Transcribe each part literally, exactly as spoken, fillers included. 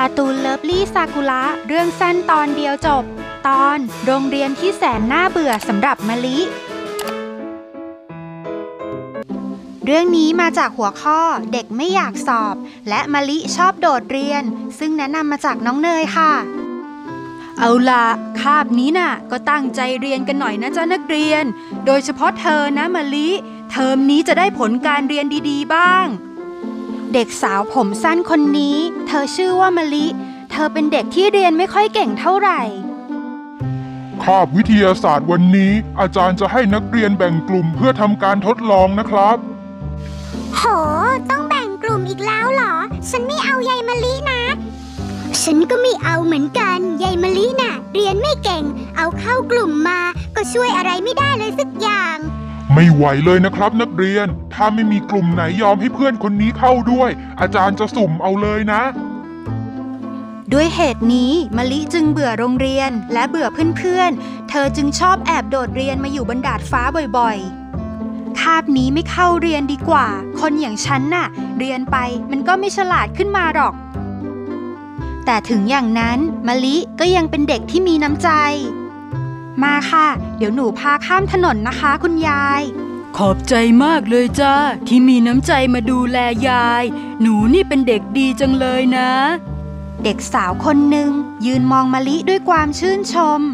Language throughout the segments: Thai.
การ์ตูนเลิฟลี่ซากุระเรื่องสั้นตอนเดียวจบตอนโรงเรียนที่แสนน่าเบื่อสำหรับมะลิเรื่องนี้มาจากหัวข้อเด็กไม่อยากสอบและมะลิชอบโดดเรียนซึ่งแนะนำมาจากน้องเนยค่ะเอาล่ะคาบนี้น่ะก็ตั้งใจเรียนกันหน่อยนะจ๊ะนักเรียนโดยเฉพาะเธอนะมะลิเทอมนี้จะได้ผลการเรียนดีๆบ้างเด็กสาวผมสั้นคนนี้เธอชื่อว่ามะลิเธอเป็นเด็กที่เรียนไม่ค่อยเก่งเท่าไหร่คาบวิทยาศาสตร์วันนี้อาจารย์จะให้นักเรียนแบ่งกลุ่มเพื่อทำการทดลองนะครับโหต้องแบ่งกลุ่มอีกแล้วเหรอฉันไม่เอายายมะลินะฉันก็ไม่เอาเหมือนกันยายมะลิน่ะเรียนไม่เก่งเอาเข้ากลุ่มมาก็ช่วยอะไรไม่ได้เลยสักอย่างไม่ไหวเลยนะครับนักเรียนถ้าไม่มีกลุ่มไหนยอมให้เพื่อนคนนี้เข้าด้วยอาจารย์จะสุ่มเอาเลยนะด้วยเหตุนี้มะลิจึงเบื่อโรงเรียนและเบื่อเพื่อนๆเธอจึงชอบแอบโดดเรียนมาอยู่บนดาดฟ้าบ่อยๆคาบนี้ไม่เข้าเรียนดีกว่าคนอย่างฉันน่ะเรียนไปมันก็ไม่ฉลาดขึ้นมาหรอกแต่ถึงอย่างนั้นมะลิก็ยังเป็นเด็กที่มีน้ำใจมาค่ะเดี๋ยวหนูพาข้ามถนนนะคะคุณยายขอบใจมากเลยจ้าที่มีน้ำใจมาดูแลยายหนูนี่เป็นเด็กดีจังเลยนะเด็กสาวคนหนึ่งยืนมองมะลิด้วยความชื่นชม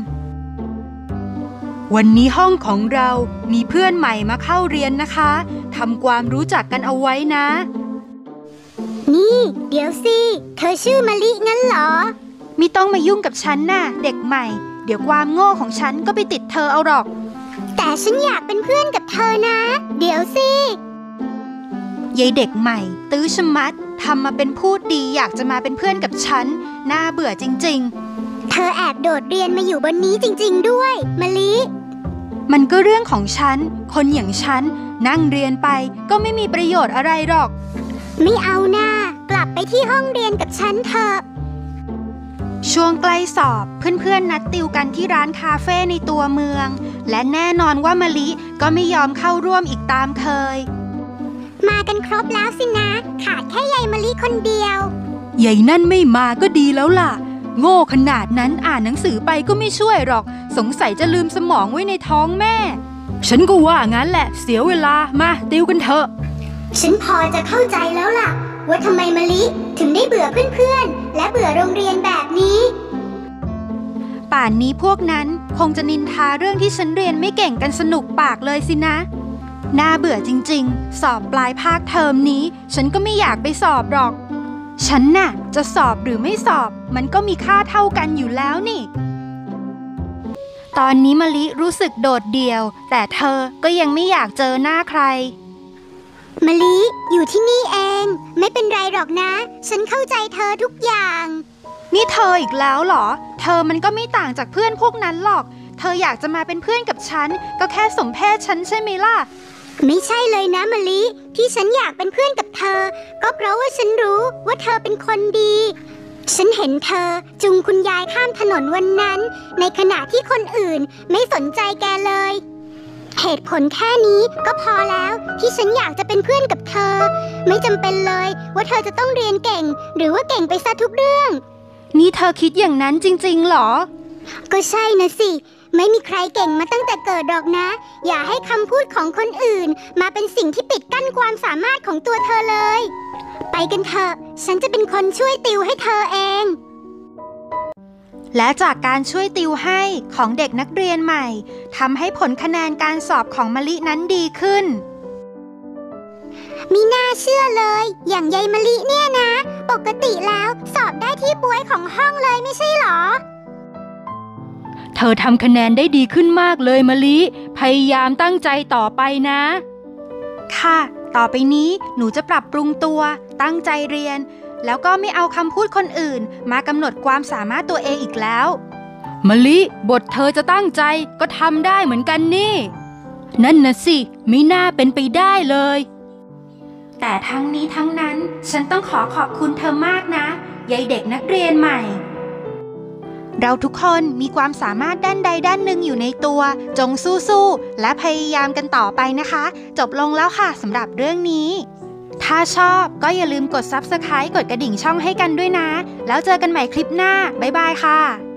วันนี้ห้องของเรามีเพื่อนใหม่มาเข้าเรียนนะคะทำความรู้จักกันเอาไว้นะนี่เดี๋ยวสิเธอชื่อมะลิงั้นเหรอไม่ต้องมายุ่งกับฉันน่ะเด็กใหม่เดี๋ยวความโง่ของฉันก็ไปติดเธอเอาหรอกแต่ฉันอยากเป็นเพื่อนกับเธอนะเดี๋ยวสิยายเด็กใหม่ตื้อชะมัดทำมาเป็นพูดดีอยากจะมาเป็นเพื่อนกับฉันน่าเบื่อจริงๆเธอแอบโดดเรียนมาอยู่บนนี้จริงๆด้วยมะลิมันก็เรื่องของฉันคนอย่างฉันนั่งเรียนไปก็ไม่มีประโยชน์อะไรหรอกไม่เอานะกลับไปที่ห้องเรียนกับฉันเถอะช่วงใกล้สอบเพื่อนๆนัดติวกันที่ร้านคาเฟ่ในตัวเมืองและแน่นอนว่ามะลิก็ไม่ยอมเข้าร่วมอีกตามเคยมากันครบแล้วสินะขาดแค่ยายมะลิคนเดียวยายนั่นไม่มาก็ดีแล้วล่ะโง่ขนาดนั้นอ่านหนังสือไปก็ไม่ช่วยหรอกสงสัยจะลืมสมองไว้ในท้องแม่ฉันก็ว่างั้นแหละเสียเวลามาติวกันเถอะฉันพอจะเข้าใจแล้วล่ะว่าทำไมมะลิถึงได้เบื่อเพื่อนๆและเบื่อโรงเรียนแบบนี้ป่านนี้พวกนั้นคงจะนินทาเรื่องที่ฉันเรียนไม่เก่งกันสนุกปากเลยสินะน่าเบื่อจริงๆสอบปลายภาคเทอมนี้ฉันก็ไม่อยากไปสอบหรอกฉันน่ะจะสอบหรือไม่สอบมันก็มีค่าเท่ากันอยู่แล้วนี่ตอนนี้มะลิรู้สึกโดดเดี่ยวแต่เธอก็ยังไม่อยากเจอหน้าใครมะลิอยู่ที่นี่เองไม่เป็นไรหรอกนะฉันเข้าใจเธอทุกอย่างนี่เธออีกแล้วเหรอเธอมันก็ไม่ต่างจากเพื่อนพวกนั้นหรอกเธออยากจะมาเป็นเพื่อนกับฉันก็แค่สมเพศฉันใช่ไหมล่ะไม่ใช่เลยนะมะลิที่ฉันอยากเป็นเพื่อนกับเธอก็เพราะว่าฉันรู้ว่าเธอเป็นคนดีฉันเห็นเธอจุงคุณยายข้ามถนนวันนั้นในขณะที่คนอื่นไม่สนใจแกเลยเหตุผลแค่นี้ก็พอแล้วที่ฉันอยากจะเป็นเพื่อนกับเธอไม่จำเป็นเลยว่าเธอจะต้องเรียนเก่งหรือว่าเก่งไปซะทุกเรื่องนี่เธอคิดอย่างนั้นจริงๆหรอก็ใช่นะสิไม่มีใครเก่งมาตั้งแต่เกิดหรอกนะอย่าให้คำพูดของคนอื่นมาเป็นสิ่งที่ปิดกั้นความสามารถของตัวเธอเลยไปกันเถอะฉันจะเป็นคนช่วยติวให้เธอเองและจากการช่วยติวให้ของเด็กนักเรียนใหม่ทำให้ผลคะแนนการสอบของมะลินั้นดีขึ้นมีน่าเชื่อเลยอย่างยายมะลิเนี่ยนะปกติแล้วสอบได้ที่บ๊วยของห้องเลยไม่ใช่หรอเธอทำคะแนนได้ดีขึ้นมากเลยมะลิพยายามตั้งใจต่อไปนะค่ะต่อไปนี้หนูจะปรับปรุงตัวตั้งใจเรียนแล้วก็ไม่เอาคำพูดคนอื่นมากำหนดความสามารถตัวเองอีกแล้วมะลิบทเธอจะตั้งใจก็ทำได้เหมือนกันนี่นั่นน่ะสิไม่น่าเป็นไปได้เลยแต่ทั้งนี้ทั้งนั้นฉันต้องขอขอบคุณเธอมากนะยายเด็กนักเรียนใหม่เราทุกคนมีความสามารถด้านใดด้านหนึ่งอยู่ในตัวจงสู้ๆและพยายามกันต่อไปนะคะจบลงแล้วค่ะสำหรับเรื่องนี้ถ้าชอบก็อย่าลืมกด ซับสไครบ์ กดกระดิ่งช่องให้กันด้วยนะ แล้วเจอกันใหม่คลิปหน้า บ๊ายบายค่ะ